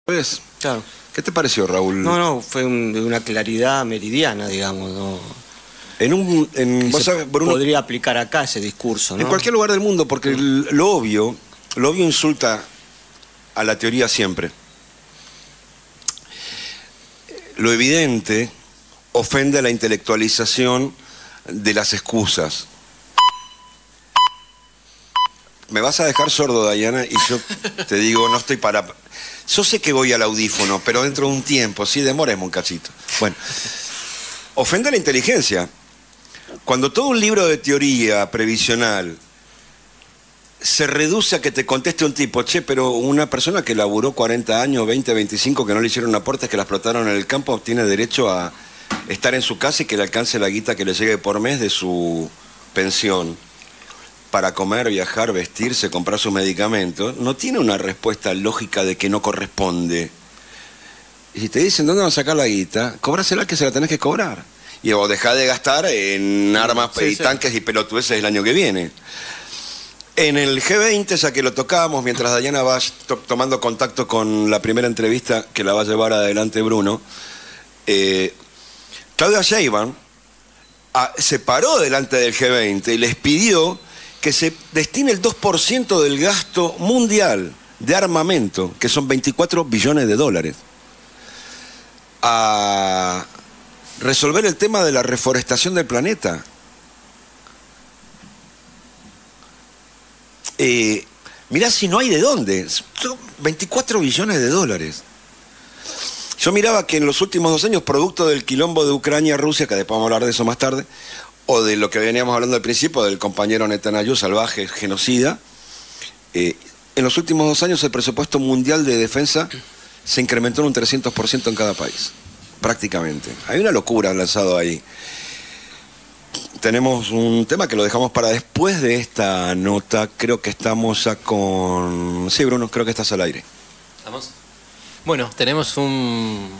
Pues, Claro. ¿qué te pareció, Raúl? No, fue de una claridad meridiana, digamos, ¿no? Vos sabés, Bruno, Podría aplicar acá ese discurso, ¿no? en cualquier lugar del mundo, porque lo obvio insulta a la teoría siempre. Lo evidente ofende a la intelectualización de las excusas. Me vas a dejar sordo, Dayana, y yo te digo, no estoy para... Yo sé que voy al audífono, pero dentro de un tiempo, sí, demoremos un cachito. Bueno, ofende a la inteligencia. Cuando todo un libro de teoría previsional se reduce a que te conteste un tipo, che, pero una persona que laburó 40 años, 20, 25, que no le hicieron aportes, que la explotaron en el campo, tiene derecho a estar en su casa y que le alcance la guita que le llegue por mes de su pensión para comer, viajar, vestirse, comprar sus medicamentos, no tiene una respuesta lógica de que no corresponde. Y si te dicen, ¿dónde vas a sacar la guita? Cóbrasela que se la tenés que cobrar. Y vos dejá de gastar en armas y tanques y pelotudeces el año que viene. En el G20, ya que lo tocábamos, mientras Dayana va tomando contacto con la primera entrevista que la va a llevar adelante Bruno, Claudia Sheinbaum se paró delante del G20 y les pidió que se destine el 2% del gasto mundial de armamento, que son 24 billones de dólares, a resolver el tema de la reforestación del planeta. Mirá si no hay de dónde. Son 24 billones de dólares. Yo miraba que en los últimos 2 años, producto del quilombo de Ucrania-Rusia, que después vamos a hablar de eso más tarde, o de lo que veníamos hablando al principio, del compañero Netanyahu, salvaje, genocida, en los últimos 2 años el presupuesto mundial de defensa se incrementó en un 300% en cada país, prácticamente. Hay una locura lanzado ahí. Tenemos un tema que lo dejamos para después de esta nota. Creo que estamos ya con... Sí, Bruno, creo que estás al aire. ¿Estamos? Bueno, tenemos un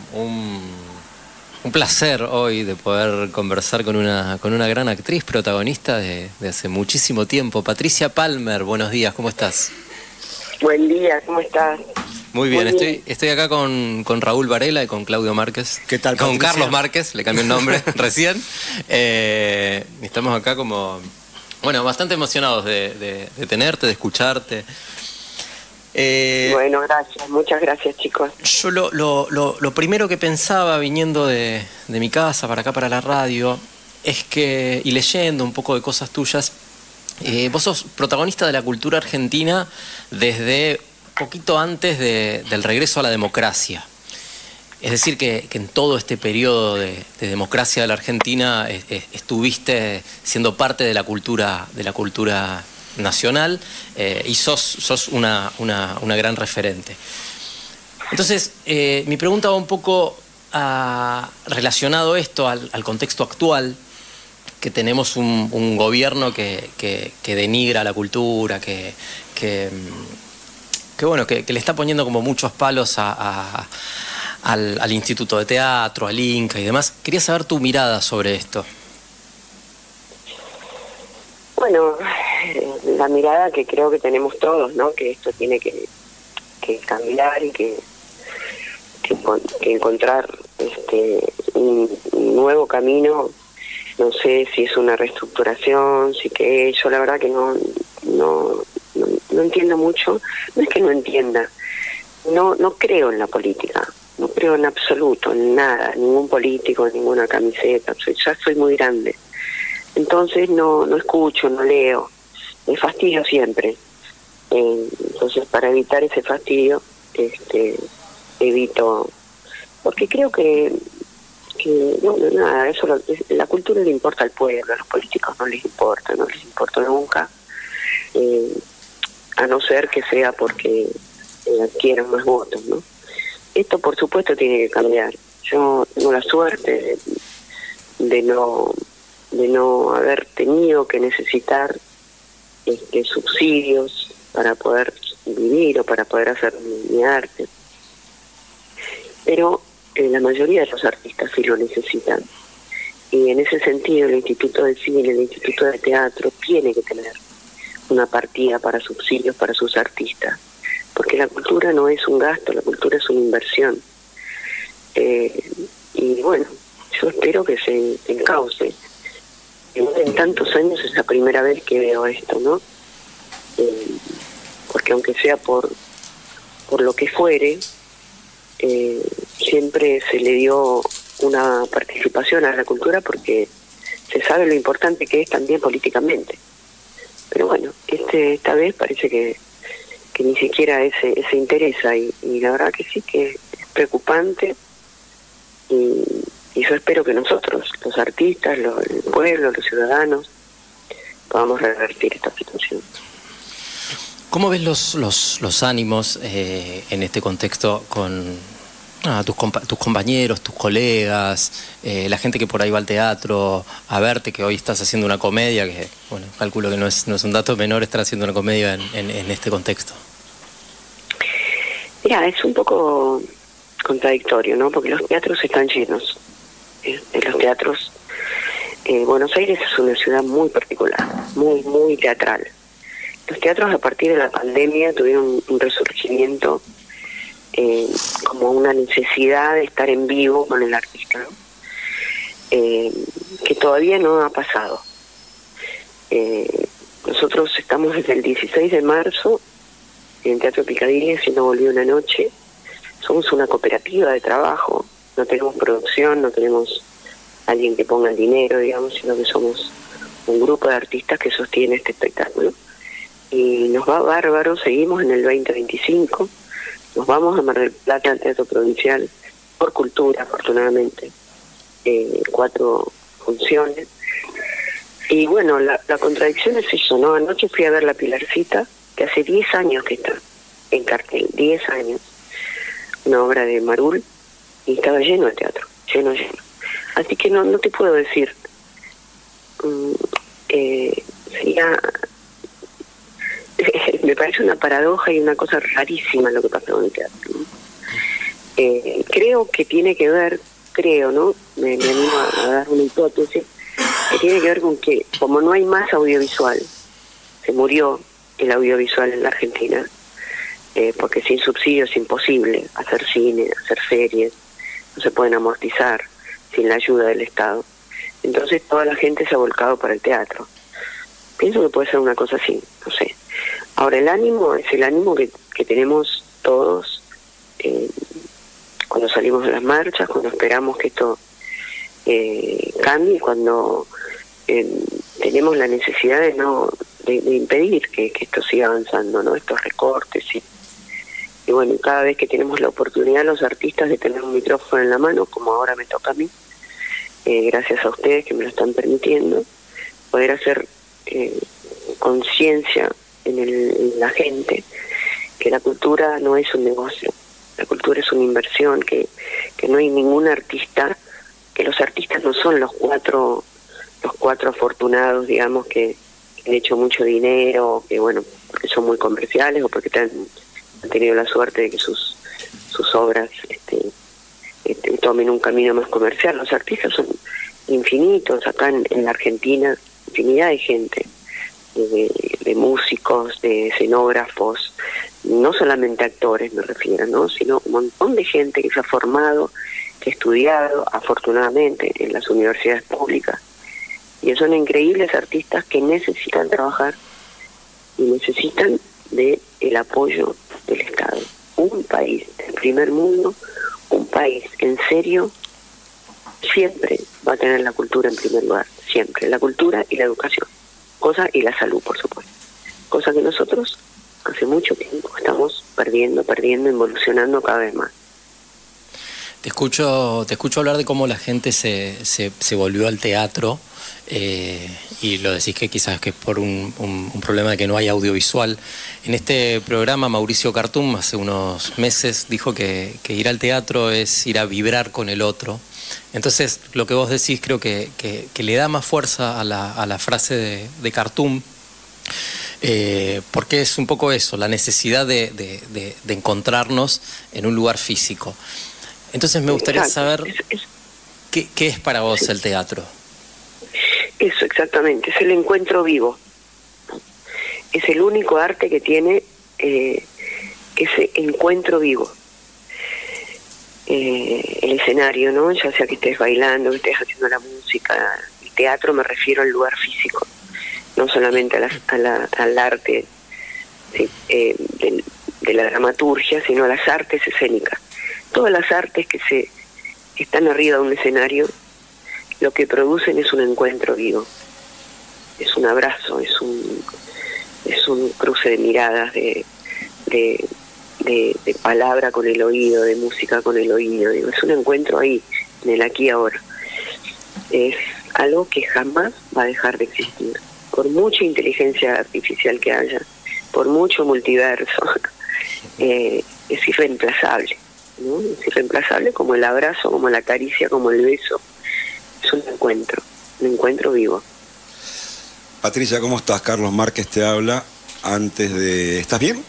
placer hoy de poder conversar con una gran actriz protagonista de hace muchísimo tiempo. Patricia Palmer, buenos días, ¿cómo estás? Buen día, ¿cómo estás? Muy bien, estoy acá con Raúl Varela y con Claudio Márquez. ¿Qué tal, Con Patricia? Carlos Márquez, le cambié el nombre recién. Estamos acá como, bueno, bastante emocionados de tenerte, de escucharte. Bueno, gracias, muchas gracias, chicos. Yo lo primero que pensaba viniendo de mi casa para acá, para la radio, es que, y leyendo un poco de cosas tuyas, vos sos protagonista de la cultura argentina desde poquito antes del regreso a la democracia. Es decir, que en todo este periodo de democracia de la Argentina estuviste siendo parte de la cultura nacional, y sos una gran referente. Entonces, mi pregunta va un poco relacionado esto al contexto actual, que tenemos un gobierno que denigra la cultura, que le está poniendo como muchos palos al Instituto de Teatro, al Inca y demás. Quería saber tu mirada sobre esto. Bueno, la mirada que creo que tenemos todos, ¿no? Que esto tiene que cambiar y que encontrar un nuevo camino. No sé si es una reestructuración, yo la verdad que no entiendo mucho. No es que no entienda, no creo en la política, no creo en absoluto, en nada, ningún político, ninguna camiseta. Ya soy muy grande. Entonces no escucho, no leo, me fastidio siempre. Entonces, para evitar ese fastidio, evito, porque creo que nada, eso la cultura le importa al pueblo, a los políticos no les importa nunca, a no ser que sea porque adquieran más votos, ¿no? Esto, por supuesto, tiene que cambiar. Yo tengo la suerte de no haber tenido que necesitar subsidios para poder vivir o para poder hacer mi arte. Pero la mayoría de los artistas sí lo necesitan. Y en ese sentido el Instituto de Cine, el Instituto de Teatro tiene que tener una partida para subsidios para sus artistas. porque la cultura no es un gasto, la cultura es una inversión. Y bueno, yo espero que se encauce. En tantos años es la primera vez que veo esto, ¿no? Porque aunque sea por lo que fuere, siempre se le dio una participación a la cultura porque se sabe lo importante que es también políticamente. Pero bueno, esta vez parece que ni siquiera ese interés hay, y la verdad que sí que es preocupante, y yo espero que nosotros, los artistas, el pueblo, los ciudadanos, podamos revertir esta situación. ¿Cómo ves los ánimos en este contexto con tus compañeros, tus colegas, la gente que por ahí va al teatro a verte, que hoy estás haciendo una comedia, que bueno, calculo que no es un dato menor estar haciendo una comedia en este contexto? Mira, es un poco contradictorio, ¿no? Porque los teatros están llenos. Los teatros, Buenos Aires es una ciudad muy particular, muy teatral. Los teatros a partir de la pandemia tuvieron un resurgimiento, como una necesidad de estar en vivo con el artista, ¿no? Que todavía no ha pasado. Nosotros estamos desde el 16 de marzo en Teatro Picadilly haciendo Volvió una noche. Somos una cooperativa de trabajo, no tenemos producción, no tenemos alguien que ponga el dinero, digamos, sino que somos un grupo de artistas que sostiene este espectáculo. Y nos va bárbaro, seguimos en el 2025, nos vamos a Mar del Plata al Teatro Provincial por cultura, afortunadamente, 4 funciones. Y bueno, la contradicción es eso, ¿no? Anoche fui a ver La Pilarcita, que hace 10 años que está en cartel, 10 años, una obra de Marul, y estaba lleno el teatro, lleno. Así que no te puedo decir, sería... me parece una paradoja y una cosa rarísima lo que pasa con el teatro, ¿no? Creo que tiene que ver, ¿no? Me animo a dar una hipótesis, que tiene que ver con que como no hay más audiovisual, se murió el audiovisual en la Argentina, porque sin subsidio es imposible hacer cine, hacer series, no se pueden amortizar sin la ayuda del Estado. Entonces toda la gente se ha volcado para el teatro. Pienso que puede ser una cosa así, no sé. Ahora, el ánimo es el ánimo que tenemos todos cuando salimos de las marchas, cuando esperamos que esto cambie, cuando tenemos la necesidad de impedir que esto siga avanzando, ¿no? Estos recortes y bueno, cada vez que tenemos la oportunidad los artistas de tener un micrófono en la mano, como ahora me toca a mí, gracias a ustedes que me lo están permitiendo, poder hacer conciencia en la gente que la cultura no es un negocio, la cultura es una inversión, que no hay ningún artista, que los artistas no son los cuatro afortunados, digamos, que han hecho mucho dinero, que bueno, porque son muy comerciales o porque han tenido la suerte de que sus obras tomen un camino más comercial. Los artistas son infinitos, acá en la Argentina, infinidad de gente, de músicos, de escenógrafos, no solamente actores me refiero, ¿no? Sino un montón de gente que se ha formado, que ha estudiado, afortunadamente, en las universidades públicas, y son increíbles artistas que necesitan trabajar y necesitan el apoyo del Estado. Un país del primer mundo, un país en serio, siempre va a tener la cultura en primer lugar, siempre, la cultura y la educación, y la salud, por supuesto, cosa que nosotros hace mucho tiempo estamos perdiendo, involucionando cada vez más. Te escucho hablar de cómo la gente se volvió al teatro, y lo decís que quizás que es por un problema de que no hay audiovisual. En este programa Mauricio Cartum hace unos meses dijo que ir al teatro es ir a vibrar con el otro. Entonces lo que vos decís creo que le da más fuerza a la frase de Cartum, porque es un poco eso, la necesidad de encontrarnos en un lugar físico. Entonces me gustaría saber qué es para vos el teatro. Eso, exactamente, es el encuentro vivo. Es el único arte que tiene ese encuentro vivo. El escenario, ¿no? Ya sea que estés bailando, que estés haciendo la música. El teatro me refiero al lugar físico, no solamente al arte, ¿sí? De la dramaturgia, sino a las artes escénicas. Todas las artes que están arriba de un escenario, lo que producen es un encuentro vivo, es un abrazo, es un cruce de miradas, de palabra con el oído, de música con el oído. Digo, es un encuentro ahí, en el aquí y ahora. Es algo que jamás va a dejar de existir, por mucha inteligencia artificial que haya, por mucho multiverso. Es irreemplazable, ¿no? Es irreemplazable, como el abrazo, como la caricia, como el beso. Es un encuentro vivo. Patricia, ¿cómo estás? Carlos Márquez te habla. ¿Estás bien?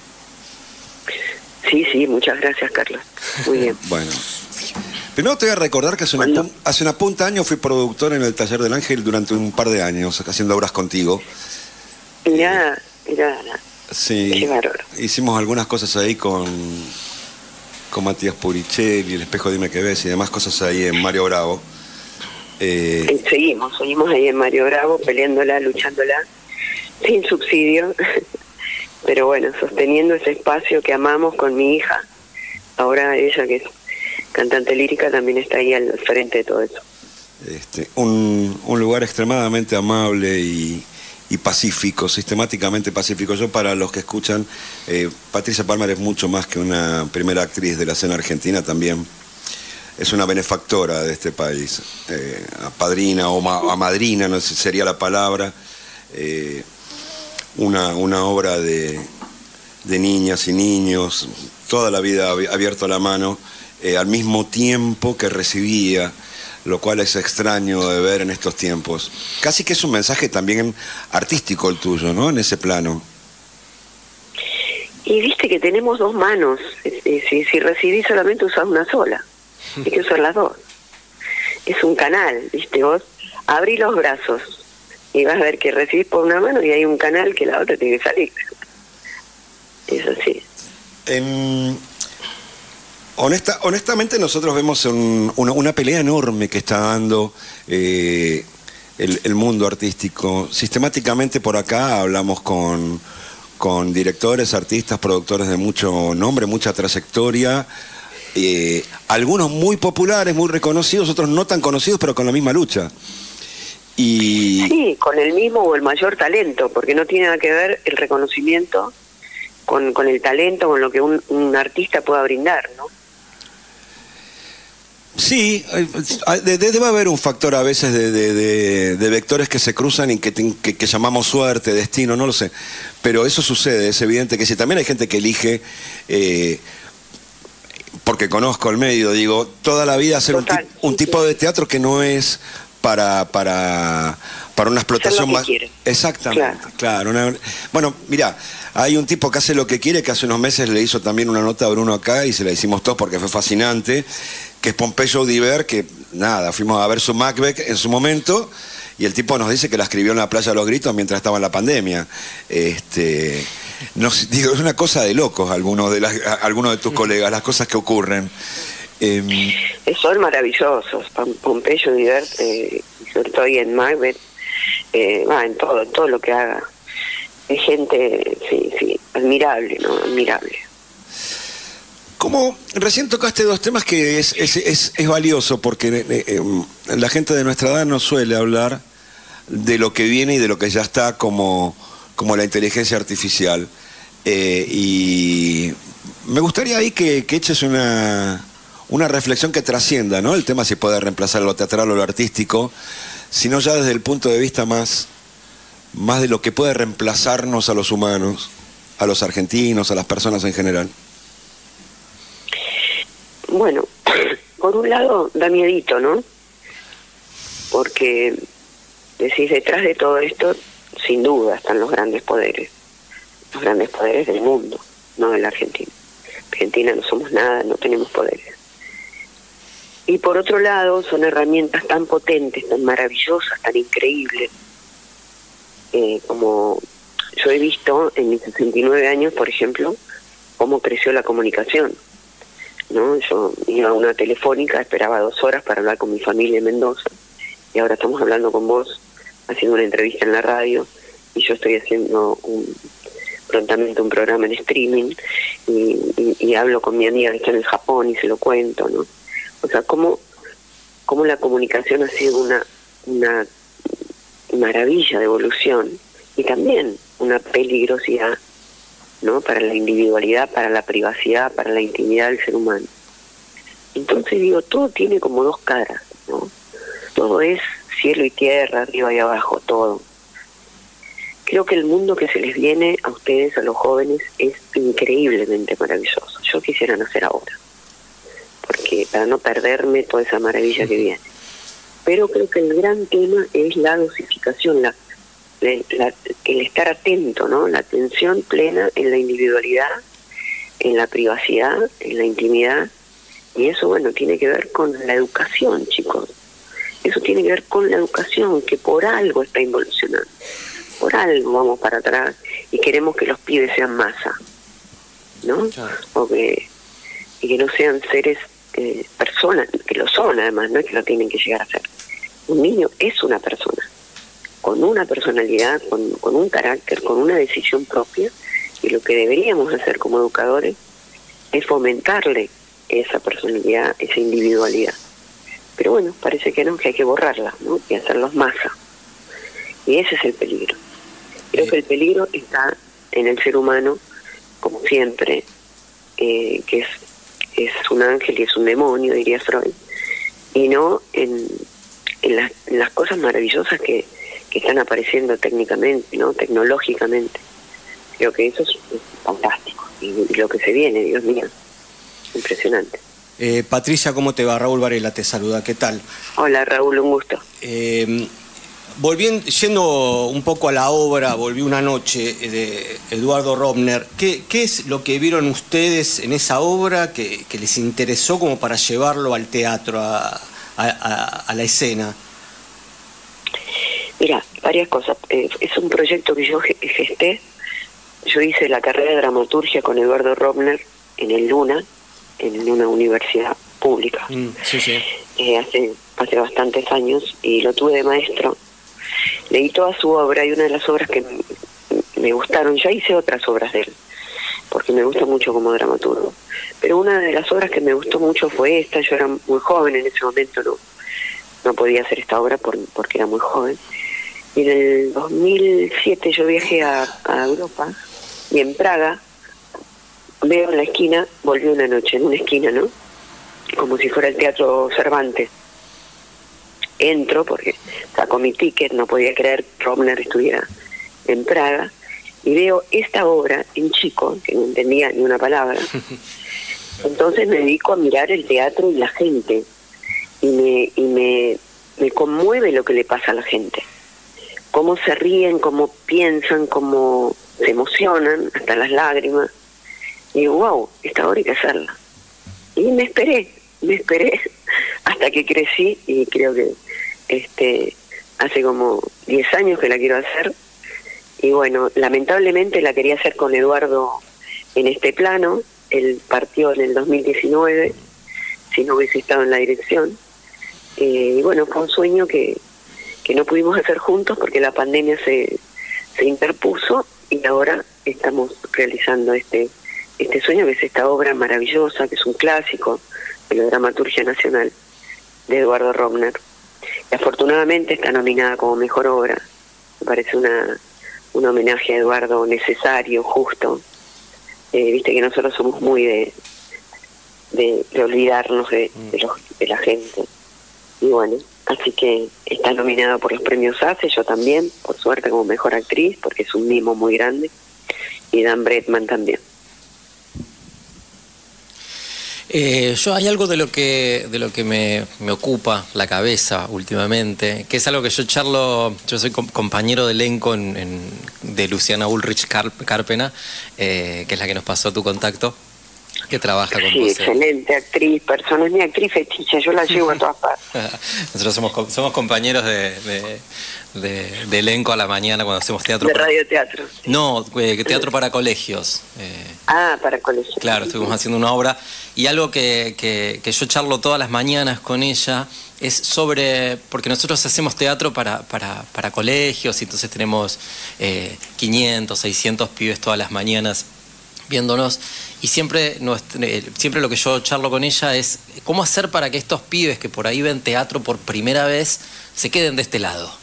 Sí, muchas gracias, Carlos. Muy bien. Bueno, primero te voy a recordar que hace una punta de años fui productor en el Taller del Ángel durante un par de años, haciendo obras contigo. Mirá. Sí, qué bárbaro. Hicimos algunas cosas ahí con Matías Puricelli, El espejo dime qué ves y demás cosas ahí en Mario Bravo. Seguimos ahí en Mario Bravo, peleándola, luchándola, sin subsidio, pero bueno, sosteniendo ese espacio que amamos con mi hija. Ahora ella, que es cantante lírica, también está ahí al frente de todo eso. Un lugar extremadamente amable y pacífico, sistemáticamente pacífico. Yo, para los que escuchan, Patricia Palmer es mucho más que una primera actriz de la escena argentina, también es una benefactora de este país, padrina o madrina, no sé si sería la palabra, una obra de niñas y niños, toda la vida abierto a la mano, al mismo tiempo que recibía, lo cual es extraño de ver en estos tiempos. Casi que es un mensaje también artístico el tuyo, ¿no? En ese plano. Y viste que tenemos dos manos. Si recibís solamente usás una sola. Hay que usar las dos. Es un canal, viste vos. Abrí los brazos y vas a ver que recibís por una mano y hay un canal que la otra tiene que salir. Es así. Honestamente, nosotros vemos una pelea enorme que está dando el mundo artístico. Sistemáticamente por acá hablamos con directores, artistas, productores de mucho nombre, mucha trayectoria, algunos muy populares, muy reconocidos, otros no tan conocidos, pero con la misma lucha. Sí, con el mismo o el mayor talento, porque no tiene nada que ver el reconocimiento con el talento, con lo que un artista pueda brindar, ¿no? Sí, debe haber un factor a veces de vectores que se cruzan y que llamamos suerte, destino, no lo sé. Pero eso sucede, es evidente que sí. También hay gente que elige, porque conozco el medio, digo, toda la vida hacer un tipo de teatro que no es para una explotación más. Exactamente, claro. Bueno, mira, hay un tipo que hace lo que quiere, que hace unos meses le hizo también una nota a Bruno acá y se la hicimos todos porque fue fascinante, que es Pompeyo Audiver, que nada, fuimos a ver su Macbeth en su momento y el tipo nos dice que la escribió en la playa a los gritos mientras estaba en la pandemia. Digo, es una cosa de locos algunos de tus colegas, las cosas que ocurren. Son maravillosos, Pompeyo Audiver, sobre todo ahí en Macbeth, en todo lo que haga. Es gente, sí, admirable, ¿no? Admirable. Como recién tocaste dos temas que es valioso, porque la gente de nuestra edad no suele hablar de lo que viene y de lo que ya está, como la inteligencia artificial. Y me gustaría ahí que eches una reflexión que trascienda, ¿no? El tema si puede reemplazar lo teatral o lo artístico, sino ya desde el punto de vista más de lo que puede reemplazarnos a los humanos, a los argentinos, a las personas en general. Bueno, por un lado da miedito, ¿no? Porque decís, detrás de todo esto, sin duda, están los grandes poderes del mundo, no de la Argentina. Argentina no somos nada, no tenemos poderes. Y por otro lado, son herramientas tan potentes, tan maravillosas, tan increíbles, como yo he visto en mis 69 años, por ejemplo, cómo creció la comunicación, ¿no? Yo iba a una telefónica, esperaba 2 horas para hablar con mi familia en Mendoza, y ahora estamos hablando con vos, haciendo una entrevista en la radio, y yo estoy haciendo prontamente un programa en streaming, y hablo con mi amiga que está en el Japón y se lo cuento, ¿no? O sea, cómo la comunicación ha sido una maravilla de evolución, y también una peligrosidad, ¿no? Para la individualidad, para la privacidad, para la intimidad del ser humano. Entonces digo, todo tiene como 2 caras, ¿no? Todo es cielo y tierra, arriba y abajo, todo. Creo que el mundo que se les viene a ustedes, a los jóvenes, es increíblemente maravilloso. Yo quisiera nacer ahora, porque para no perderme toda esa maravilla que viene. Pero creo que el gran tema es la dosificación, el estar atento, ¿no? La atención plena en la individualidad, en la privacidad, en la intimidad. Y eso, bueno, tiene que ver con la educación, chicos. Eso tiene que ver con la educación, que por algo está involucionando. Por algo vamos para atrás y queremos que los pibes sean masa, ¿no? Y que no sean seres, personas, que lo son además, no es que lo tienen que llegar a ser. Un niño es una persona, con una personalidad, con un carácter, con una decisión propia, y lo que deberíamos hacer como educadores es fomentarle esa personalidad, esa individualidad. Pero bueno, parece que no, que hay que borrarla, ¿no? Y hacerlos masa. Y ese es el peligro. Creo que el peligro está en el ser humano, como siempre, que es un ángel y es un demonio, diría Freud, y no en las cosas maravillosas que están apareciendo técnicamente, ¿no? Tecnológicamente. Creo que eso es fantástico. Y lo que se viene, Dios mío, impresionante. Patricia, ¿cómo te va? Raúl Varela te saluda, ¿qué tal? Hola Raúl, un gusto. Yendo un poco a la obra, volví una noche de Eduardo Robner. ¿Qué es lo que vieron ustedes en esa obra que les interesó como para llevarlo al teatro, a la escena? Mira, varias cosas. Es un proyecto que yo gesté. Yo hice la carrera de dramaturgia con Eduardo Robner en el Luna, en una universidad pública. Sí. Hace bastantes años, y lo tuve de maestro. Leí toda su obra, y una de las obras que me gustaron, ya hice otras obras de él, porque me gusta mucho como dramaturgo, pero una de las obras que me gustó mucho fue esta. Yo era muy joven en ese momento, no podía hacer esta obra porque era muy joven. Y en el 2007 yo viajé a Europa, y en Praga veo en la esquina, volví una noche, en una esquina, ¿no? Como si fuera el Teatro Cervantes. Entro porque saco mi ticket, no podía creer que Robner estuviera en Praga, y veo esta obra en chico, que no entendía ni una palabra. Entonces me dedico a mirar el teatro y la gente, y me conmueve lo que le pasa a la gente. Cómo se ríen, cómo piensan, cómo se emocionan, hasta las lágrimas. Y digo, wow, esta obra hay que hacerla. Y me esperé hasta que crecí, y creo que hace como 10 años que la quiero hacer. Y bueno, lamentablemente la quería hacer con Eduardo en este plano. Él partió en el 2019, si no hubiese estado en la dirección. Y bueno, fue un sueño que no pudimos hacer juntos porque la pandemia se interpuso, y ahora estamos realizando este sueño, que es esta obra maravillosa, que es un clásico de la dramaturgia nacional de Eduardo Robner. Y afortunadamente está nominada como mejor obra. Me parece un homenaje a Eduardo necesario, justo. Viste que nosotros somos muy de olvidarnos de la gente. Y bueno, así que está nominada por los premios ACE, yo también, por suerte, como mejor actriz, porque es un mimo muy grande, y Dan Bretman también. Yo hay algo de lo que me ocupa la cabeza últimamente, que es algo que yo charlo. Yo soy compañero de elenco de Luciana Ulrich Carpena, que es la que nos pasó tu contacto. que trabaja con Sí, vos. excelente actriz, persona, es mi actriz fetiche, yo la llevo a todas partes. Nosotros somos compañeros de elenco a la mañana cuando hacemos teatro. De radioteatro. No, teatro para colegios. Para colegio. Claro, estuvimos haciendo una obra y algo que yo charlo todas las mañanas con ella es sobre, porque nosotros hacemos teatro para colegios y entonces tenemos 500, 600 pibes todas las mañanas viéndonos y siempre lo que yo charlo con ella es cómo hacer para que estos pibes que por ahí ven teatro por primera vez se queden de este lado.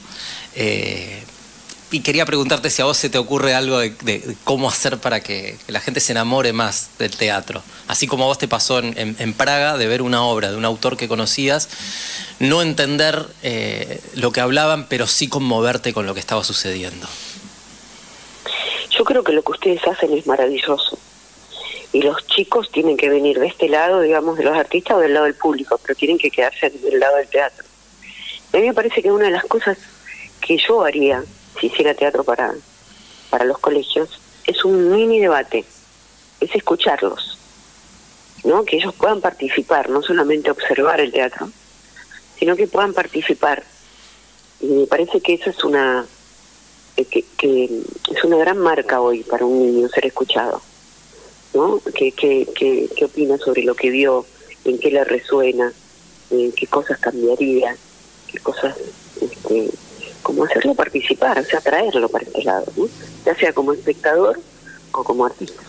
Y quería preguntarte si a vos se te ocurre algo de cómo hacer para que la gente se enamore más del teatro. Así como a vos te pasó en Praga de ver una obra de un autor que conocías, no entender lo que hablaban, pero sí conmoverte con lo que estaba sucediendo. Yo creo que lo que ustedes hacen es maravilloso. Y los chicos tienen que venir de este lado, digamos, de los artistas o del lado del público, pero tienen que quedarse del lado del teatro. A mí me parece que una de las cosas que yo haría si hiciera teatro para los colegios es un mini debate, es escucharlos, ¿no? Que ellos puedan participar, no solamente observar el teatro, sino que puedan participar. Y me parece que eso es que es una gran marca hoy para un niño ser escuchado, ¿no? ¿Qué opina sobre lo que vio? ¿En qué le resuena? ¿Qué cosas cambiaría? ¿Qué cosas, cómo hacerlo participar? O sea, traerlo para este lado, ¿no? Ya sea como espectador o como artista.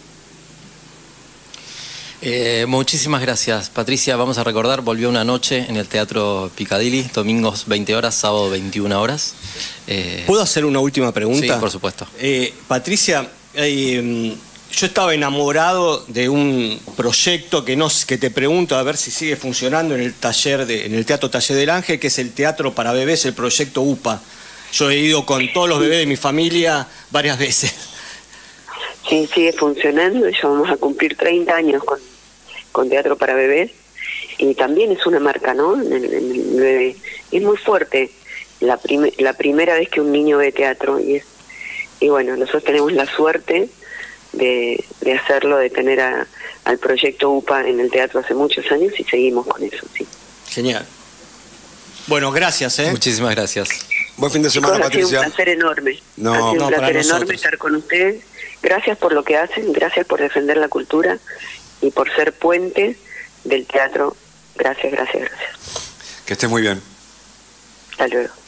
Muchísimas gracias, Patricia. Vamos a recordar, volvió una noche en el Teatro Piccadilly, domingos 20 horas, sábado 21 horas. ¿Puedo hacer una última pregunta? Sí, por supuesto. Patricia, yo estaba enamorado de un proyecto que te pregunto a ver si sigue funcionando en el Teatro Taller del Ángel, que es el Teatro para Bebés, el proyecto UPA. Yo he ido con todos los bebés de mi familia varias veces. Sí, sigue funcionando. Ya vamos a cumplir 30 años con Teatro para Bebés. Y también es una marca, ¿no? En el bebé. Es muy fuerte la primera vez que un niño ve teatro. Y bueno, nosotros tenemos la suerte de hacerlo, de tener al proyecto UPA en el teatro hace muchos años y seguimos con eso, sí. Genial. Bueno, gracias, Muchísimas gracias. Buen fin de semana, Chicos, Patricia. Ha sido un placer enorme. No, ha sido no, un para placer enorme nosotros. estar con ustedes. Gracias por lo que hacen, gracias por defender la cultura y por ser puente del teatro. Gracias, gracias, gracias. Que estés muy bien. Hasta luego.